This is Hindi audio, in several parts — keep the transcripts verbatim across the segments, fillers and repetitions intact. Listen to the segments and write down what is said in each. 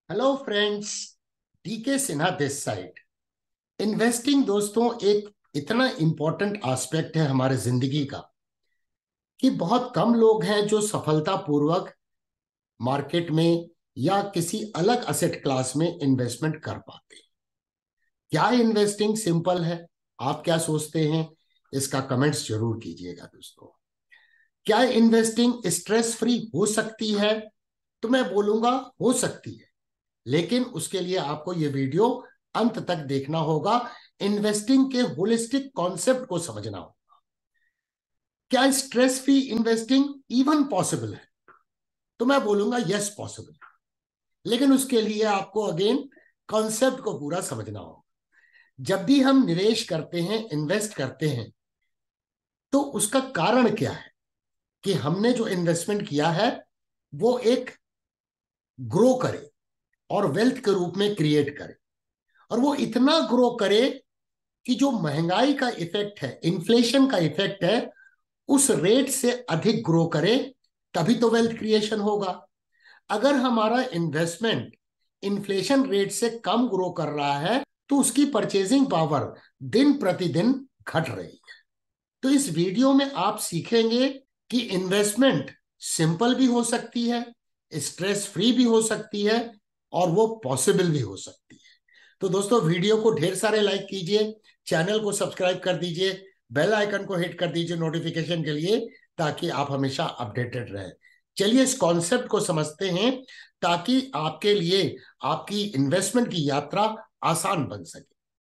Hello friends, DK Sinha this side. Investing दोस्तों एक इतना इंपॉर्टेंट एस्पेक्ट है हमारे जिंदगी का कि बहुत कम लोग हैं जो सफलतापूर्वक मार्केट में या किसी अलग असेट क्लास में इन्वेस्टमेंट कर पाते हैं। क्या इन्वेस्टिंग सिंपल है? आप क्या सोचते हैं? इसका कमेंट्स जरूर कीजिएगा दोस्तों। क्या इन्वेस्टिंग स्ट्रेस फ्री हो सकती है? तो मैं बोलूंगा हो सकती है, लेकिन उसके लिए आपको यह वीडियो अंत तक देखना होगा। इन्वेस्टिंग के होलिस्टिक कॉन्सेप्ट को समझना होगा। क्या stress free investing even possible है? तो मैं बोलूंगा यस पॉसिबल, लेकिन उसके लिए आपको अगेन कॉन्सेप्ट को पूरा समझना होगा। जब भी हम निवेश करते हैं, इन्वेस्ट करते हैं, तो उसका कारण क्या है कि हमने जो इन्वेस्टमेंट किया है वो एक ग्रो करे और वेल्थ के रूप में क्रिएट करे, और वो इतना ग्रो करे कि जो महंगाई का इफेक्ट है, इन्फ्लेशन का इफेक्ट है, उस रेट से अधिक ग्रो करे, तभी तो वेल्थ क्रिएशन होगा। अगर हमारा इन्वेस्टमेंट इन्फ्लेशन रेट से कम ग्रो कर रहा है तो उसकी परचेजिंग पावर दिन प्रतिदिन घट रही है। तो इस वीडियो में आप सीखेंगे कि इन्वेस्टमेंट सिंपल भी हो सकती है, स्ट्रेस फ्री भी हो सकती है, और वो पॉसिबल भी हो सकती है। तो दोस्तों, वीडियो को ढेर सारे लाइक कीजिए, चैनल को सब्सक्राइब कर दीजिए, बेल आइकन को हिट कर दीजिए नोटिफिकेशन के लिए, ताकि आप हमेशा अपडेटेड रहें। चलिए इस कॉन्सेप्ट को समझते हैं, ताकि आपके लिए आपकी इन्वेस्टमेंट की यात्रा आसान बन सके।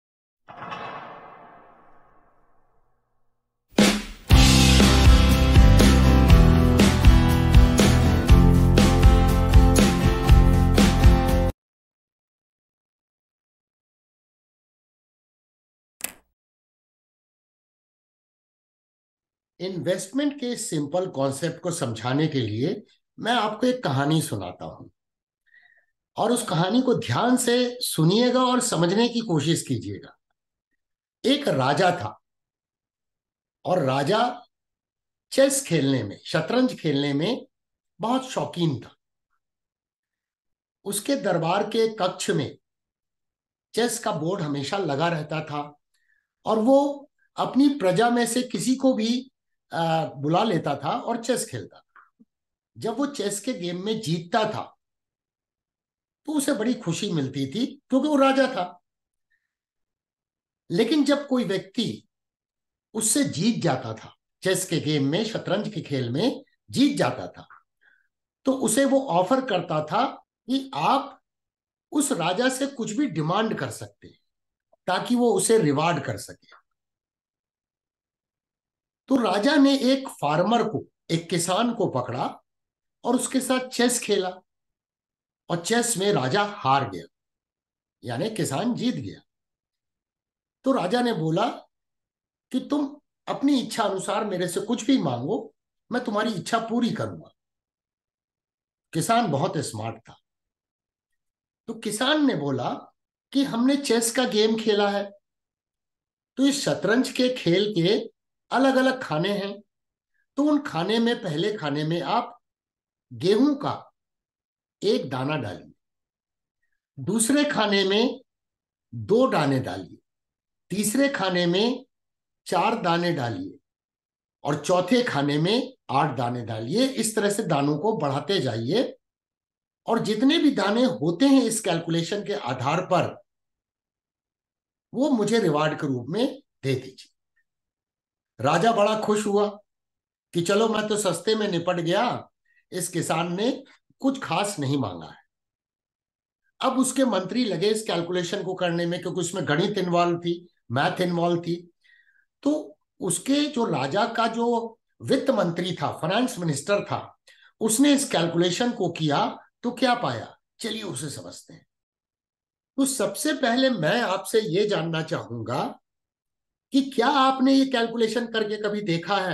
इन्वेस्टमेंट के सिंपल कॉन्सेप्ट को समझाने के लिए मैं आपको एक कहानी सुनाता हूं, और उस कहानी को ध्यान से सुनिएगा और समझने की कोशिश कीजिएगा। एक राजा था, और राजा चेस खेलने में, शतरंज खेलने में बहुत शौकीन था। उसके दरबार के कक्ष में चेस का बोर्ड हमेशा लगा रहता था, और वो अपनी प्रजा में से किसी को भी आ, बुला लेता था और चेस खेलता था। जब वो चेस के गेम में जीतता था तो उसे बड़ी खुशी मिलती थी, क्योंकि वो राजा था। लेकिन जब कोई व्यक्ति उससे जीत जाता था, चेस के गेम में, शतरंज के खेल में जीत जाता था, तो उसे वो ऑफर करता था कि आप उस राजा से कुछ भी डिमांड कर सकते हैं, ताकि वो उसे रिवार्ड कर सके। तो राजा ने एक फार्मर को, एक किसान को पकड़ा और उसके साथ चेस खेला, और चेस में राजा हार गया, यानी किसान जीत गया। तो राजा ने बोला कि तुम अपनी इच्छा अनुसार मेरे से कुछ भी मांगो, मैं तुम्हारी इच्छा पूरी करूंगा। किसान बहुत स्मार्ट था। तो किसान ने बोला कि हमने चेस का गेम खेला है, तो इस शतरंज के खेल के अलग अलग खाने हैं। तो उन खाने में, पहले खाने में आप गेहूं का एक दाना डालिए, दूसरे खाने में दो दाने डालिए, तीसरे खाने में चार दाने डालिए, और चौथे खाने में आठ दाने डालिए। इस तरह से दानों को बढ़ाते जाइए, और जितने भी दाने होते हैं इस कैलकुलेशन के आधार पर, वो मुझे रिवार्ड के रूप में दे दीजिए। राजा बड़ा खुश हुआ कि चलो, मैं तो सस्ते में निपट गया, इस किसान ने कुछ खास नहीं मांगा है। अब उसके मंत्री लगे इस कैलकुलेशन को करने में, क्योंकि उसमें गणित इन्वॉल्व थी, मैथ इन्वॉल्व थी। तो उसके जो राजा का जो वित्त मंत्री था, फाइनेंस मिनिस्टर था, उसने इस कैलकुलेशन को किया तो क्या पाया, चलिए उसे समझते हैं। तो सबसे पहले मैं आपसे यह जानना चाहूंगा कि क्या आपने ये कैलकुलेशन करके कभी देखा है?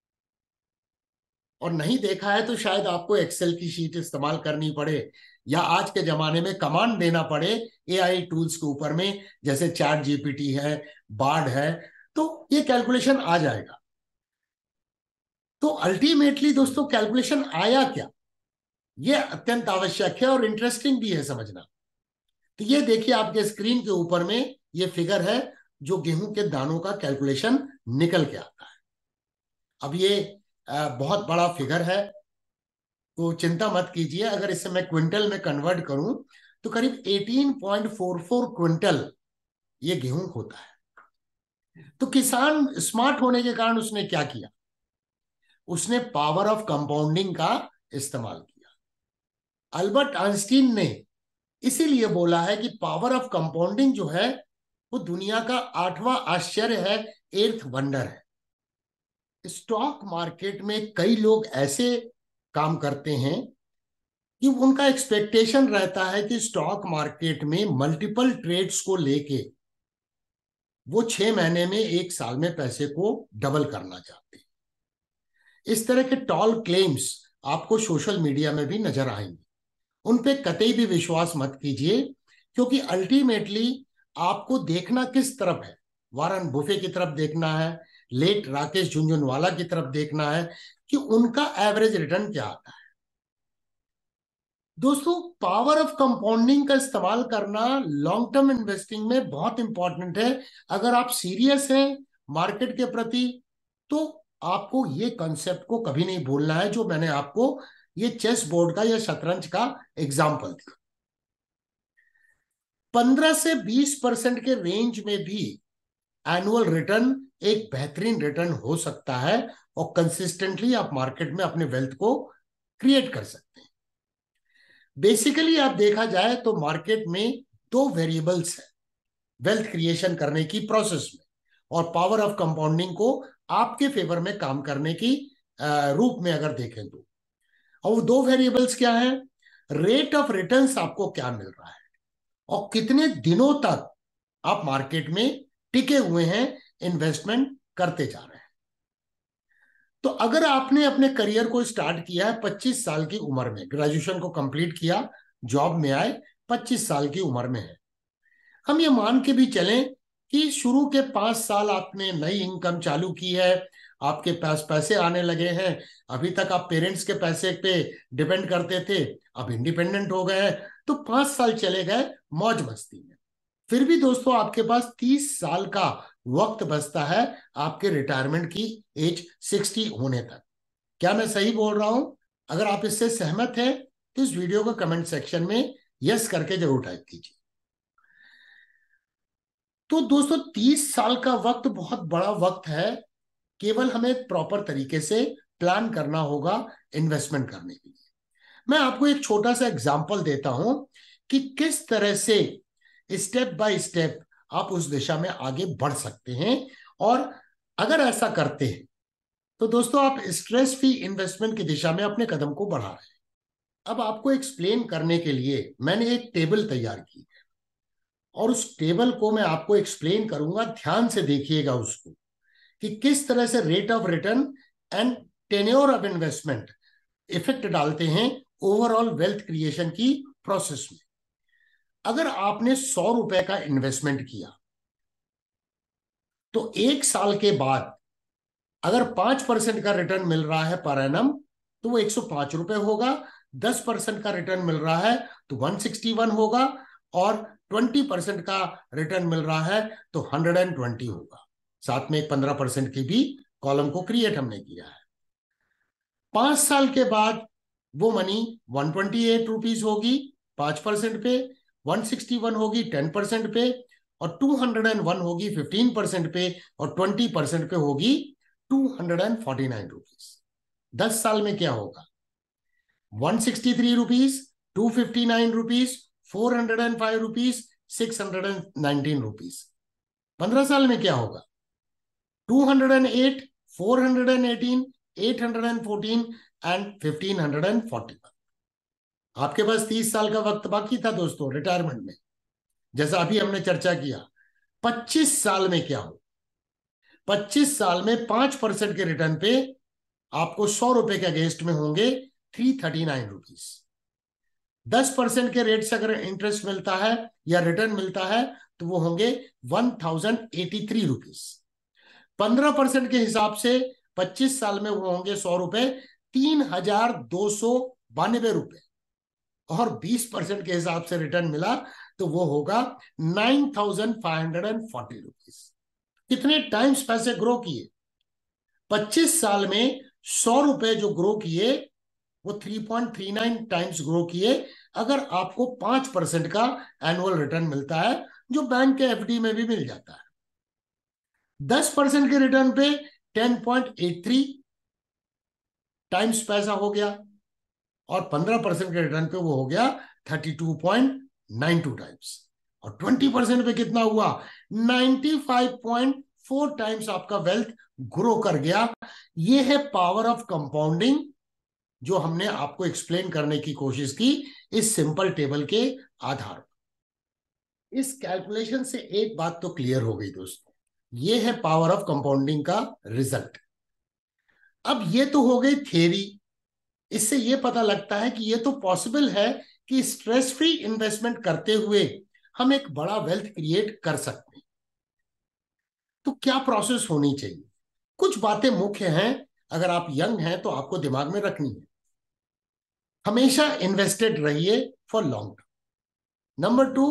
और नहीं देखा है तो शायद आपको एक्सेल की शीट इस्तेमाल करनी पड़े, या आज के जमाने में कमांड देना पड़े एआई टूल्स के ऊपर में, जैसे चैट जीपीटी है, बार्ड है, तो ये कैलकुलेशन आ जाएगा। तो अल्टीमेटली दोस्तों, कैलकुलेशन आया क्या? ये अत्यंत आवश्यक है और इंटरेस्टिंग भी है समझना। तो ये देखिए आपके स्क्रीन के ऊपर में ये फिगर है जो गेहूं के दानों का कैलकुलेशन निकल के आता है। अब ये आ, बहुत बड़ा फिगर है, तो चिंता मत कीजिए। अगर इसे मैं क्विंटल में कन्वर्ट करूं तो करीब अठारह पॉइंट चार चार क्विंटल ये गेहूं होता है। तो किसान स्मार्ट होने के कारण उसने क्या किया, उसने पावर ऑफ कंपाउंडिंग का इस्तेमाल किया। अल्बर्ट आइंस्टीन ने इसीलिए बोला है कि पावर ऑफ कंपाउंडिंग जो है वो दुनिया का आठवां आश्चर्य है, एर्थ वंडर है। स्टॉक मार्केट में कई लोग ऐसे काम करते हैं कि उनका एक्सपेक्टेशन रहता है कि स्टॉक मार्केट में मल्टीपल ट्रेड्स को लेके वो छह महीने में, एक साल में पैसे को डबल करना चाहते हैं। इस तरह के टॉल क्लेम्स आपको सोशल मीडिया में भी नजर आएंगे। उन पे कतई भी विश्वास मत कीजिए, क्योंकि अल्टीमेटली आपको देखना किस तरफ है, वारन बुफे की तरफ देखना है, लेट राकेश झुनझुनवाला की तरफ देखना है कि उनका एवरेज रिटर्न क्या आता है। दोस्तों, पावर ऑफ कंपाउंडिंग का इस्तेमाल करना लॉन्ग टर्म इन्वेस्टिंग में बहुत इंपॉर्टेंट है। अगर आप सीरियस हैं मार्केट के प्रति तो आपको ये कॉन्सेप्ट को कभी नहीं भूलना है, जो मैंने आपको ये चेस बोर्ड का या शतरंज का एग्जाम्पल दिया। पंद्रह से बीस परसेंट के रेंज में भी एनुअल रिटर्न एक बेहतरीन रिटर्न हो सकता है और कंसिस्टेंटली आप मार्केट में अपने वेल्थ को क्रिएट कर सकते हैं। बेसिकली आप देखा जाए तो मार्केट में दो वेरिएबल्स है वेल्थ क्रिएशन करने की प्रोसेस में, और पावर ऑफ कंपाउंडिंग को आपके फेवर में काम करने की रूप में अगर देखें तो। और वो दो वेरिएबल्स क्या है, रेट ऑफ रिटर्न्स आपको क्या मिल रहा है और कितने दिनों तक आप मार्केट में टिके हुए हैं, इन्वेस्टमेंट करते जा रहे हैं। तो अगर आपने अपने करियर को स्टार्ट किया है पच्चीस साल की उम्र में, ग्रेजुएशन को कंप्लीट किया, जॉब में आए, पच्चीस साल की उम्र में है, हम ये मान के भी चलें कि शुरू के पांच साल आपने नई इनकम चालू की है, आपके पास पैसे आने लगे हैं। अभी तक आप पेरेंट्स के पैसे पे डिपेंड करते थे, अब इंडिपेंडेंट हो गए हैं, तो पांच साल चले गए मौज मस्ती में। फिर भी दोस्तों आपके पास तीस साल का वक्त बचता है आपके रिटायरमेंट की एज साठ होने तक। क्या मैं सही बोल रहा हूं? अगर आप इससे सहमत हैं तो इस वीडियो को कमेंट सेक्शन में यस करके जरूर टाइप कीजिए। तो दोस्तों तीस साल का वक्त बहुत बड़ा वक्त है, केवल हमें प्रॉपर तरीके से प्लान करना होगा इन्वेस्टमेंट करने के लिए। मैं आपको एक छोटा सा एग्जांपल देता हूं कि किस तरह से स्टेप बाय स्टेप आप उस दिशा में आगे बढ़ सकते हैं। और अगर ऐसा करते हैं तो दोस्तों आप स्ट्रेस फ्री इन्वेस्टमेंट की दिशा में अपने कदम को बढ़ा रहे हैं। अब आपको एक्सप्लेन करने के लिए मैंने एक टेबल तैयार की है और उस टेबल को मैं आपको एक्सप्लेन करूंगा, ध्यान से देखिएगा उसको, कि किस तरह से rate of return and tenure of investment effect डालते हैं ओवरऑल वेल्थ क्रिएशन की प्रोसेस में। अगर आपने सौ रुपए का इन्वेस्टमेंट किया तो एक साल के बाद अगर पांच परसेंट का रिटर्न मिल रहा है पर एनम तो वो एक सौ पांच रुपए होगा। दस परसेंट का रिटर्न मिल रहा है तो वन सिक्सटी वन होगा, और ट्वेंटी परसेंट का रिटर्न मिल रहा है तो हंड्रेड एंड ट्वेंटी होगा। साथ में एक पंद्रह परसेंट की भी कॉलम को क्रिएट हमने किया है। पांच साल के बाद वो money one twenty eight rupees होगी पांच परसेंट पे, वन सिक्सटी वन होगी टेन परसेंट पे, और टू हंड्रेड एंड वन होगी फिफ्टीन परसेंट पे, और ट्वेंटी परसेंट पे होगी two hundred and forty nine rupees. दस साल में क्या होगा, one sixty three rupees, two fifty nine rupees, four hundred and five rupees, six hundred and nineteen rupees. पंद्रह साल में क्या होगा, two hundred and eight, four hundred and eighteen, eight hundred and fourteen and fifteen hundred and forty one. आपके पास तीस साल का वक्त बाकी था दोस्तों रिटायरमेंट में। जैसा अभी हमने चर्चा किया, पच्चीस साल में क्या हो, पच्चीस साल में पांच परसेंट के रिटर्न पे आपको सौ रुपए के अगेंस्ट में होंगे थ्री थर्टी नाइन रुपीज। दस परसेंट के रेट से अगर इंटरेस्ट मिलता है या रिटर्न मिलता है तो वो होंगे one thousand eighty three rupees. पंद्रह परसेंट के हिसाब से पच्चीस साल में वो होंगे सौ रुपए, तीन हजार दो सौ बानवे रुपए। और बीस परसेंट के हिसाब से रिटर्न मिला तो वो होगा nine thousand five hundred and forty rupees. कितने टाइम्स पैसे ग्रो किए? पच्चीस साल में सौ रुपए जो ग्रो किए वो three point three nine times grow किए। अगर आपको पांच परसेंट का एनुअल रिटर्न मिलता है, जो बैंक के एफडी में भी मिल जाता है, दस परसेंट के रिटर्न पे ten point eight three times पैसा हो गया, और पंद्रह परसेंट के रिटर्न पे वो हो गया thirty two point nine two times, और ट्वेंटी परसेंट पे कितना हुआ? Ninety five point four times आपका वेल्थ ग्रो कर गया। ये है पावर ऑफ कंपाउंडिंग, जो हमने आपको एक्सप्लेन करने की कोशिश की इस सिंपल टेबल के आधार पर। इस कैलकुलेशन से एक बात तो क्लियर हो गई दोस्तों, ये है पावर ऑफ कंपाउंडिंग का रिजल्ट। अब ये तो हो गई थ्योरी, इससे ये पता लगता है कि ये तो पॉसिबल है कि स्ट्रेस फ्री इन्वेस्टमेंट करते हुए हम एक बड़ा वेल्थ क्रिएट कर सकते हैं। तो क्या प्रोसेस होनी चाहिए? कुछ बातें मुख्य हैं, अगर आप यंग हैं तो आपको दिमाग में रखनी है। हमेशा इन्वेस्टेड रहिए for long term. Number two,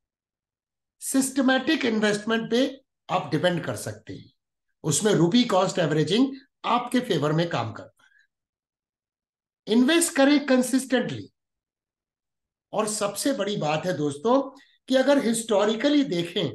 systematic investment पे आप डिपेंड कर सकते हैं, उसमें रुपी कॉस्ट एवरेजिंग आपके फेवर में काम करता है। इन्वेस्ट करें कंसिस्टेंटली। और सबसे बड़ी बात है दोस्तों कि अगर हिस्टोरिकली देखें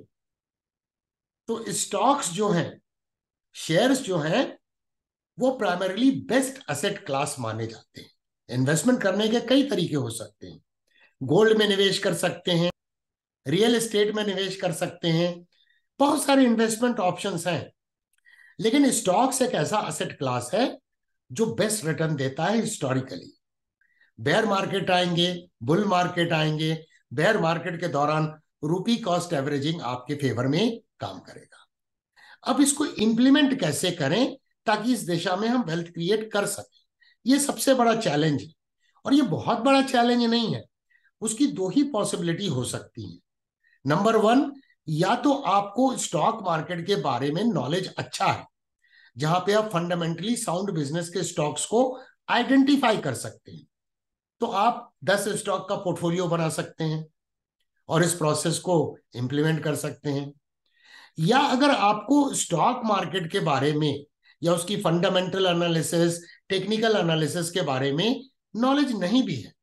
तो स्टॉक्स जो हैं, शेयर्स जो हैं, वो प्राइमरीली बेस्ट एसेट क्लास माने जाते हैं। इन्वेस्टमेंट करने के कई तरीके हो सकते हैं। गोल्ड में निवेश कर सकते हैं, रियल एस्टेट में निवेश कर सकते हैं, बहुत सारे इन्वेस्टमेंट ऑप्शंस हैं। लेकिन स्टॉक्स एक ऐसा एसेट क्लास है जो बेस्ट रिटर्न देता है हिस्टोरिकली। बेयर मार्केट आएंगे, बुल मार्केट आएंगे, बेयर मार्केट के दौरान रुपी कॉस्ट एवरेजिंग आपके फेवर में काम करेगा। अब इसको इंप्लीमेंट कैसे करें ताकि इस दिशा में हम वेल्थ क्रिएट कर सकें, ये सबसे बड़ा चैलेंज है। और ये बहुत बड़ा चैलेंज नहीं है, उसकी दो ही पॉसिबिलिटी हो सकती है। नंबर वन, या तो आपको स्टॉक मार्केट के बारे में नॉलेज अच्छा है, जहां पे आप फंडामेंटली साउंड बिजनेस के स्टॉक्स को आइडेंटिफाई कर सकते हैं, तो आप दस स्टॉक का पोर्टफोलियो बना सकते हैं और इस प्रोसेस को इंप्लीमेंट कर सकते हैं। या अगर आपको स्टॉक मार्केट के बारे में या उसकी फंडामेंटल एनालिसिस, टेक्निकल एनालिसिस के बारे में नॉलेज नहीं भी है,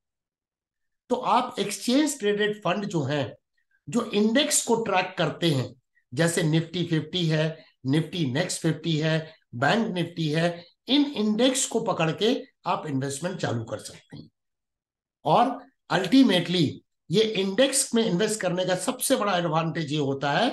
तो आप एक्सचेंज ट्रेडेड फंड जो हैं, जो इंडेक्स को ट्रैक करते हैं, जैसे निफ्टी फिफ्टी है, निफ्टी नेक्स्ट फिफ्टी है, बैंक निफ्टी है, इन इंडेक्स को पकड़ के आप इन्वेस्टमेंट चालू कर सकते हैं। और अल्टीमेटली ये इंडेक्स में इन्वेस्ट करने का सबसे बड़ा एडवांटेज ये होता है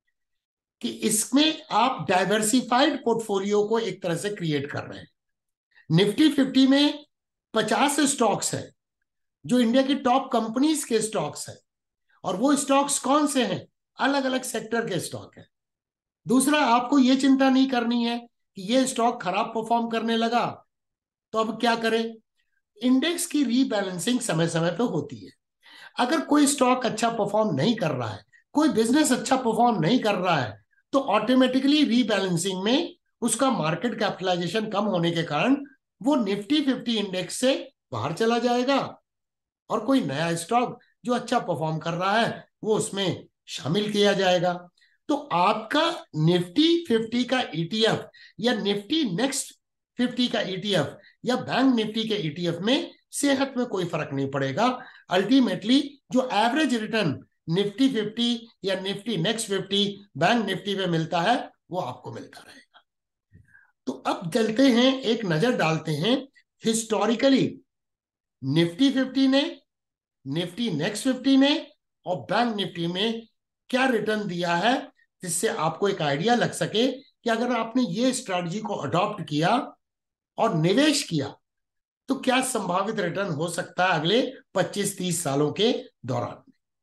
कि इसमें आप डाइवर्सिफाइड पोर्टफोलियो को एक तरह से क्रिएट कर रहे हैं। निफ्टी फिफ्टी में पचास स्टॉक्स है जो इंडिया की टॉप कंपनीज के स्टॉक्स है, और वो स्टॉक्स कौन से हैं? अलग अलग सेक्टर के स्टॉक है। दूसरा, आपको ये चिंता नहीं करनी है कि ये स्टॉक खराब परफॉर्म करने लगा तो अब क्या करें। इंडेक्स की रीबैलेंसिंग समय समय पे होती है। अगर कोई स्टॉक अच्छा परफॉर्म नहीं कर रहा है, कोई बिजनेस अच्छा परफॉर्म नहीं कर रहा है, तो ऑटोमेटिकली रीबैलेंसिंग में उसका मार्केट कैपिटलाइजेशन कम होने के कारण वो निफ्टी फिफ्टी इंडेक्स से बाहर चला जाएगा, और कोई नया स्टॉक जो अच्छा परफॉर्म कर रहा है वो उसमें शामिल किया जाएगा। तो आपका निफ्टी फिफ्टी का ईटीएफ या निफ्टी नेक्स्ट फिफ्टी का ईटीएफ या बैंक निफ्टी के ईटीएफ में सेहत में कोई फर्क नहीं पड़ेगा। अल्टीमेटली जो एवरेज रिटर्न निफ्टी फिफ्टी या Nifty next fifty bank Nifty में मिलता है वो आपको मिलता रहेगा। तो अब चलते हैं, एक नजर डालते हैं हिस्टोरिकली निफ्टी फिफ्टी ने, निफ्टी नेक्स्ट फिफ्टी ने और बैंक निफ्टी में क्या रिटर्न दिया है, जिससे आपको एक आइडिया लग सके कि अगर आपने ये स्ट्रैटेजी को अडॉप्ट किया और निवेश किया तो क्या संभावित रिटर्न हो सकता है अगले पच्चीस तीस सालों के दौरान।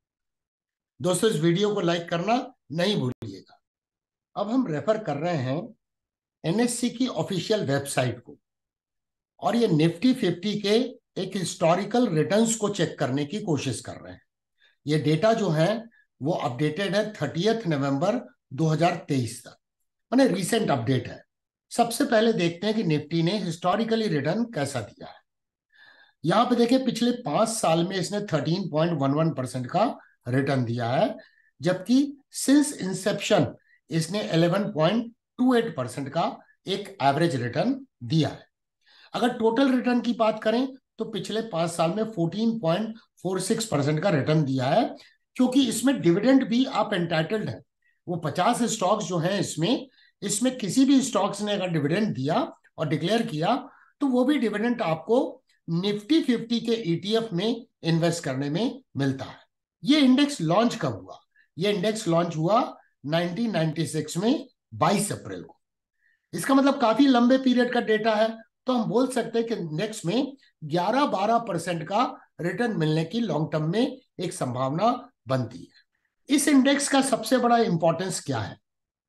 दोस्तों, इस वीडियो को लाइक करना नहीं भूलिएगा। अब हम रेफर कर रहे हैं एनएससी की ऑफिशियल वेबसाइट को, और ये निफ्टी फिफ्टी के एक हिस्टोरिकल रिटर्न्स को चेक करने की कोशिश कर रहे हैं। ये डेटा जो है वो अपडेटेड है थर्टियथ नवंबर दो हज़ार तेईस तक, माने रीसेंट अपडेट है। सबसे पहले देखते हैं कि निफ्टी ने हिस्टोरिकली रिटर्न कैसा दिया है। यहाँ पे देखिए पिछले पांच साल में इसने thirteen point one one percent का रिटर्न दिया है, जबकि सिंस इंसेप्शन इसने eleven point two eight percent का एक एवरेज रिटर्न दिया है। अगर टोटल रिटर्न की बात करें तो पिछले पांच साल में fourteen point four six percent का रिटर्न दिया है, क्योंकि इसमें डिविडेंड भी आप एंटाइटल्ड है। वो पचास स्टॉक्स जो हैं इसमें इसमें किसी भी स्टॉक्स ने अगर डिविडेंड दिया और डिक्लेयर किया तो वो भी डिविडेंड आपको निफ्टी फिफ्टी के ईटीएफ में इन्वेस्ट करने में मिलता है। ये इंडेक्स लॉन्च कब हुआ? ये इंडेक्स लॉन्च हुआ नाइनटीन नाइंटी सिक्स में बाईस अप्रैल को। इसका मतलब काफी लंबे पीरियड का डेटा है, तो हम बोल सकते हैं कि इंडेक्स में ग्यारह बारह परसेंट का रिटर्न मिलने की लॉन्ग टर्म में एक संभावना बनती है। इस इंडेक्स का सबसे बड़ा इंपॉर्टेंस क्या है?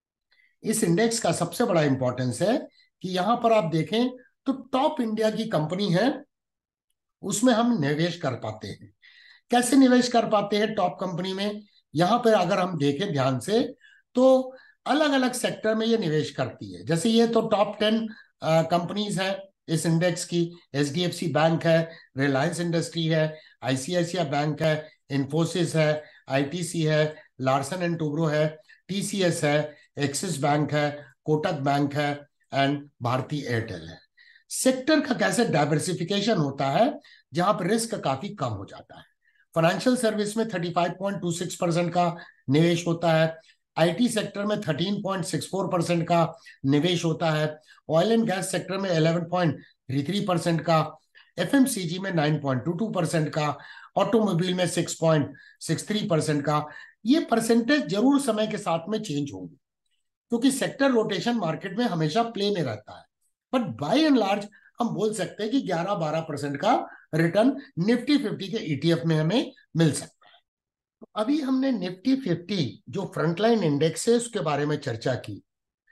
इस इंडेक्स का सबसे बड़ा इंपॉर्टेंस है कि यहां पर आप देखें तो टॉप इंडिया की कंपनी है, उसमें हम निवेश कर पाते हैं। कैसे निवेश कर पाते हैं टॉप कंपनी में? यहां पर अगर हम देखें ध्यान से तो अलग अलग सेक्टर में ये निवेश करती है। जैसे ये तो टॉप टेन कंपनीज है इस इंडेक्स की। एचडीएफसी बैंक है, रिलायंस इंडस्ट्री है, आईसीआईसीआई बैंक है, इन्फोसिस है, आईटीसी है, लार्सन एंड टूब्रो है, टीसीएस है, एक्सिस बैंक है, कोटक बैंक है एंड भारती एयरटेल है। सेक्टर का कैसे डाइवर्सिफिकेशन होता है जहां पर रिस्क काफी कम हो जाता है। फाइनेंशियल सर्विस में thirty five point two six percent का निवेश होता है, आईटी सेक्टर में thirteen point six four percent का निवेश होता है, ऑयल एंड गैस सेक्टर में eleven point three three percent का, एफएमसीजी में nine point two two percent का, ऑटोमोबाइल में six point six three percent का। ये परसेंटेज जरूर समय के साथ में चेंज होंगे, क्योंकि सेक्टर रोटेशन मार्केट में हमेशा प्ले में रहता है, बट बाय एंड लार्ज हम बोल सकते हैं कि ग्यारह बारह परसेंट का रिटर्न निफ्टी फिफ्टी के ईटीएफ में हमें मिल सकता है। तो अभी हमने निफ्टी फिफ्टी जो फ्रंटलाइन इंडेक्स है उसके बारे में चर्चा की।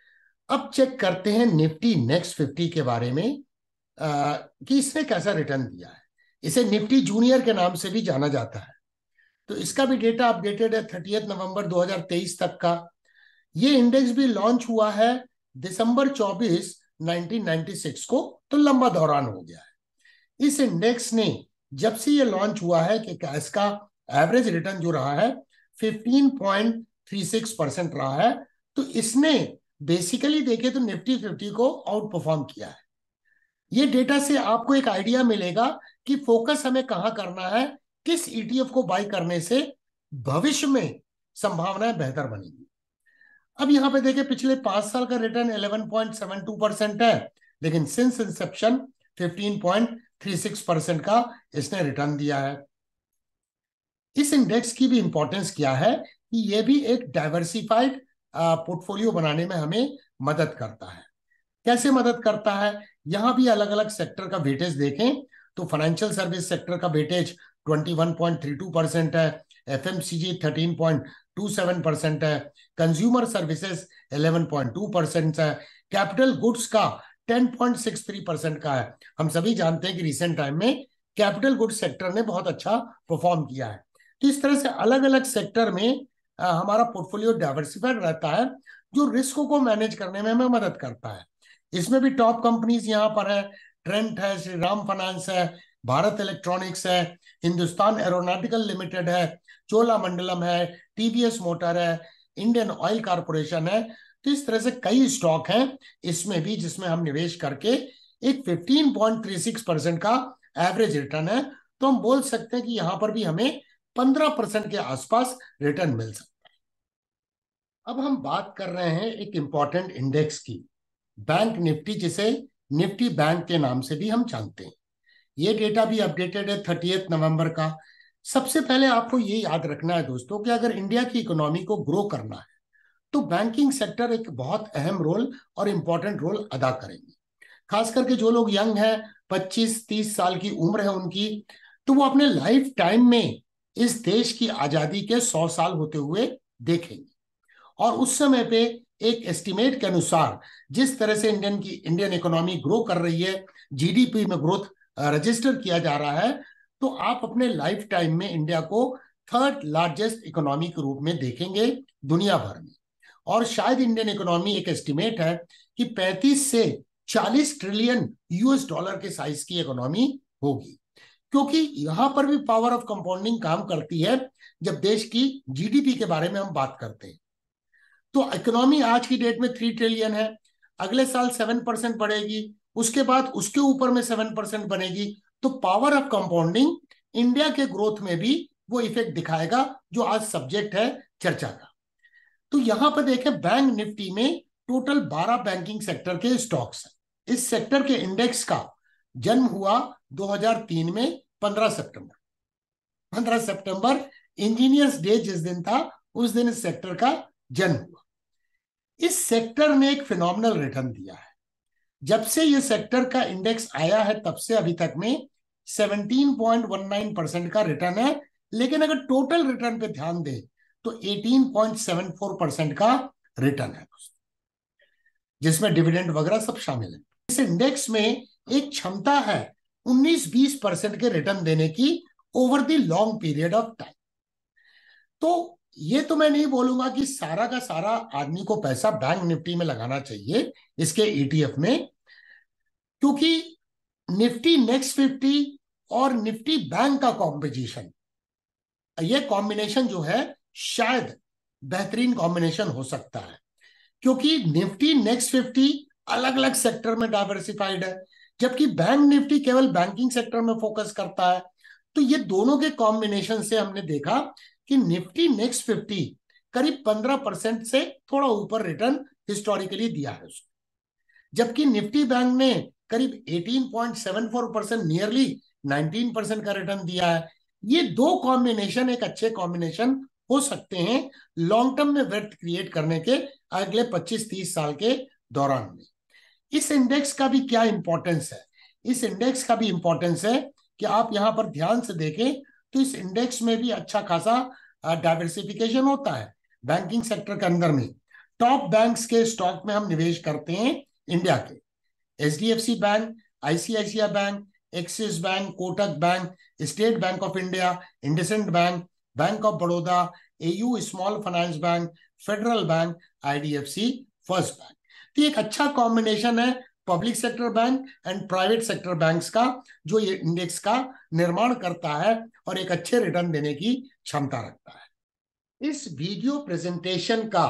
अब चेक करते हैं निफ्टी नेक्स्ट फिफ्टी के बारे में आ, कि इसने कैसा रिटर्न दिया है। इसे निफ्टी जूनियर के नाम से भी जाना जाता है। तो इसका भी डेटा अपडेटेड है थर्टियथ नवंबर दो हज़ार तेईस तक का। ये इंडेक्स भी लॉन्च हुआ है दिसंबर चौबीस नाइनटीन नाइंटी सिक्स को, तो लंबा दौरान हो गया है। इस इंडेक्स ने जब से ये लॉन्च हुआ है कि इसका एवरेज रिटर्न जो रहा है fifteen point three six percent रहा है। तो इसने बेसिकली देखे तो निफ्टी फिफ्टी को आउट परफॉर्म किया है। ये डेटा से आपको एक आइडिया मिलेगा कि फोकस हमें कहां करना है, किस ईटीएफ को बाय करने से भविष्य में संभावनाएं बेहतर बनेगी। अब यहां पे देखिए पिछले पांच साल का return eleven point seven two percent है, लेकिन since inception fifteen point three six percent का इसने रिटर्न दिया है। इस इंडेक्स की भी इंपॉर्टेंस क्या है कि यह भी एक डाइवर्सिफाइड पोर्टफोलियो बनाने में हमें मदद करता है। कैसे मदद करता है? यहां भी अलग अलग सेक्टर का वेटेज देखें तो फाइनेंशियल सर्विस सेक्टर का weightage twenty one point three two percent है, FMCG thirteen point two seven percent है, consumer services eleven point two percent है, कैपिटल गुड्स का ten point six three percent का है। हम सभी जानते हैं कि रिसेंट टाइम में कैपिटल गुड्स सेक्टर ने बहुत अच्छा परफॉर्म किया है। तो इस तरह से अलग अलग सेक्टर में आ, हमारा पोर्टफोलियो डाइवर्सिफाइड रहता है, जो रिस्क को मैनेज करने में हमें मदद करता है। इसमें भी टॉप कंपनीज यहाँ पर है, ट्रेंट है, श्रीराम फाइनेंस है, भारत इलेक्ट्रॉनिक्स है, हिंदुस्तान एरोनॉटिकल लिमिटेड है, चोलामंडलम है, टीवीएस मोटर है, इंडियन ऑयल कारपोरेशन है। तो इस तरह से कई स्टॉक हैं इसमें भी जिसमें हम निवेश करके एक fifteen point three six percent का एवरेज रिटर्न है। तो हम बोल सकते हैं कि यहां पर भी हमें पंद्रह परसेंट के आसपास रिटर्न मिल सकता है। अब हम बात कर रहे हैं एक इंपॉर्टेंट इंडेक्स की, बैंक निफ्टी, जिसे निफ्टी बैंक के नाम से भी हम जानते हैं। ये डेटा भी अपडेटेड है थर्टियथ नवंबर का। सबसे पहले आपको ये याद रखना है दोस्तों कि अगर इंडिया की इकोनॉमी को ग्रो करना है तो बैंकिंग सेक्टर एक बहुत अहम रोल और इंपॉर्टेंट रोल अदा करेंगे। खास करके जो लोग यंग हैं, पच्चीस तीस साल की उम्र है उनकी, तो वो अपने लाइफ टाइम में इस देश की आजादी के सौ साल होते हुए देखेंगे। और उस समय पे एक एस्टिमेट के अनुसार जिस तरह से इंडियन की इंडियन इकोनॉमी ग्रो कर रही है, जीडीपी में ग्रोथ रजिस्टर किया जा रहा है, तो आप अपने लाइफ टाइम में इंडिया को थर्ड लार्जेस्ट इकोनॉमी के रूप में देखेंगे दुनिया भर में। और शायद इंडियन इकोनॉमी, एक एस्टिमेट है कि पैंतीस से चालीस ट्रिलियन यूएस डॉलर के साइज की इकोनॉमी होगी। क्योंकि यहां पर भी पावर ऑफ कंपाउंडिंग काम करती है जब देश की जीडीपी के बारे में हम बात करते हैं। तो इकोनॉमी आज की डेट में थ्री ट्रिलियन है, अगले साल सेवन परसेंट बढ़ेगी, उसके बाद उसके ऊपर में सेवन परसेंट बनेगी। तो पावर ऑफ कंपाउंडिंग इंडिया के ग्रोथ में भी वो इफेक्ट दिखाएगा जो आज सब्जेक्ट है चर्चा का। तो यहां पर देखें, बैंक निफ्टी में टोटल बारह बैंकिंग सेक्टर के स्टॉक्स हैं। इस सेक्टर के इंडेक्स का जन्म हुआ दो हज़ार तीन में पंद्रह सितंबर पंद्रह सितंबर इंजीनियर्स डे जिस दिन था उस दिन इस सेक्टर का जन्म हुआ। इस सेक्टर ने एक फिनोमिनल रिटर्न दिया है। जब से ये सेक्टर का इंडेक्स आया है तब से अभी तक में सत्रह पॉइंट एक नौ परसेंट का रिटर्न है, लेकिन अगर टोटल रिटर्न पे ध्यान दें तो अठारह पॉइंट सात चार परसेंट का रिटर्न है, जिसमें डिविडेंड वगैरह सब शामिल है। इस इंडेक्स में एक क्षमता है उन्नीस बीस परसेंट के रिटर्न देने की over the long period of time. तो ये तो मैं नहीं बोलूंगा कि सारा का सारा आदमी को पैसा बैंक निफ्टी में लगाना चाहिए इसके ईटीएफ में, क्योंकि निफ्टी नेक्स्ट फिफ्टी और निफ्टी बैंक का कॉम्बिनेशन, ये कॉम्बिनेशन जो है शायद बेहतरीन कॉम्बिनेशन हो सकता है, क्योंकि निफ्टी नेक्स्ट फिफ्टी अलग अलग सेक्टर में डाइवर्सिफाइड है, जबकि बैंक निफ्टी केवल बैंकिंग सेक्टर में फोकस करता है। तो ये दोनों के कॉम्बिनेशन से हमने देखा कि निफ्टी नेक्स्ट फिफ्टी करीब पंद्रह परसेंट से थोड़ा ऊपर रिटर्न हिस्टोरिकली दिया है उसको, जबकि निफ्टी बैंक ने करीब अठारह पॉइंट सात चार परसेंट नियरली उन्नीस परसेंट का रिटर्न दिया है। ये दो कॉम्बिनेशन एक अच्छे कॉम्बिनेशन हो सकते हैं लॉन्ग टर्म में वेल्थ क्रिएट करने के अगले पच्चीस तीस साल के दौरान में। इस इंडेक्स का भी क्या इंपॉर्टेंस है? इस इंडेक्स का भी इंपॉर्टेंस है कि आप यहां पर ध्यान से देखें तो इस इंडेक्स में भी अच्छा खासा डाइवर्सिफिकेशन होता है बैंकिंग सेक्टर के अंदर में। टॉप बैंक्स के स्टॉक में हम निवेश करते हैं इंडिया के, HDFC bank, ICICI bank, Axis bank, Kotak bank, State Bank of India, IndusInd bank, bank of Baroda, AU small finance bank, federal bank, IDFC first bank. तो एक अच्छा कॉम्बिनेशन है public sector bank and private sector banks का, जो ये इंडेक्स का निर्माण करता है और एक अच्छे रिटर्न देने की क्षमता रखता है। इस वीडियो प्रेजेंटेशन का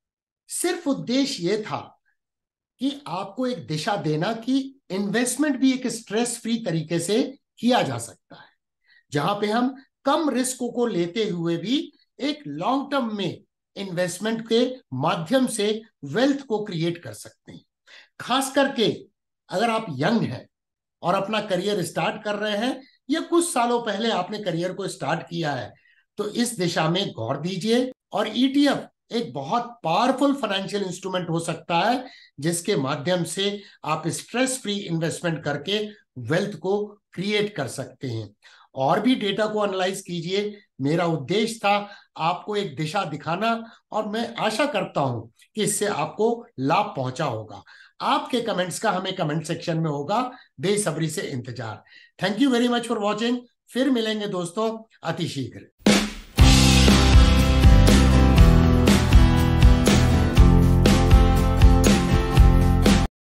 सिर्फ उद्देश्य ये था कि आपको एक दिशा देना कि इन्वेस्टमेंट भी एक स्ट्रेस फ्री तरीके से किया जा सकता है, जहां पे हम कम रिस्क को लेते हुए भी एक लॉन्ग टर्म में इन्वेस्टमेंट के माध्यम से वेल्थ को क्रिएट कर सकते हैं। खास करके अगर आप यंग हैं और अपना करियर स्टार्ट कर रहे हैं या कुछ सालों पहले आपने करियर को स्टार्ट किया है, तो इस दिशा में गौर दीजिए। और ईटीएफ एक बहुत पावरफुल फाइनेंशियल इंस्ट्रूमेंट हो सकता है जिसके माध्यम से आप स्ट्रेस फ्री इन्वेस्टमेंट करके वेल्थ को क्रिएट कर सकते हैं। और भी डेटा को एनालाइज कीजिए। मेरा उद्देश्य था आपको एक दिशा दिखाना और मैं आशा करता हूं कि इससे आपको लाभ पहुंचा होगा। आपके कमेंट्स का हमें कमेंट सेक्शन में होगा बेसब्री से इंतजार। Thank you very much for watching. फिर मिलेंगे दोस्तों अति शीघ्र।